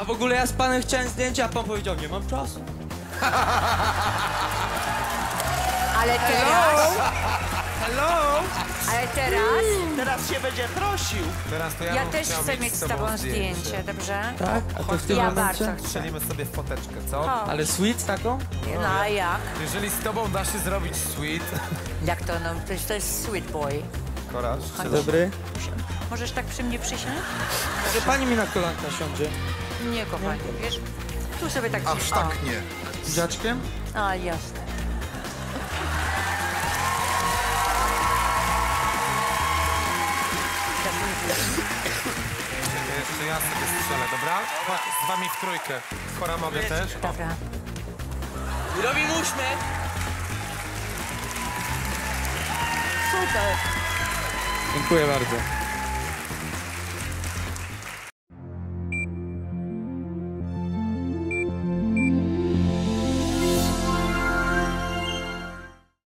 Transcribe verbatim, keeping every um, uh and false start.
A w ogóle ja z panem chciałem zdjęcia, a pan powiedział, nie mam czasu. Ale teraz, Hello! ale teraz, Teraz się będzie prosił. Teraz to ja, ja bym też chciał chcę mieć z tobą zdjęcie, dobrze? Tak? A to w tym Ja momencie? bardzo chcę. Strzelimy sobie w foteczkę, co? O, Ale sweet taką? no a jak? Jeżeli z tobą da się zrobić sweet... Jak to, no, to jest, to jest sweet boy. Koraż, Dzień dobry. Możesz tak przy mnie przysiąść? Może pani mi na kolanka siądzie? Nie, kochanie, wiesz? Tu sobie tak Aż gdzieś, tak o. nie. Z dziaczkiem? A, jasne. Jeszcze ja sobie strzelę, dobra? Chodź, z wami w trójkę. Kora, mogę też? Dobra. I robimy uśmiech. Super. Dziękuję bardzo.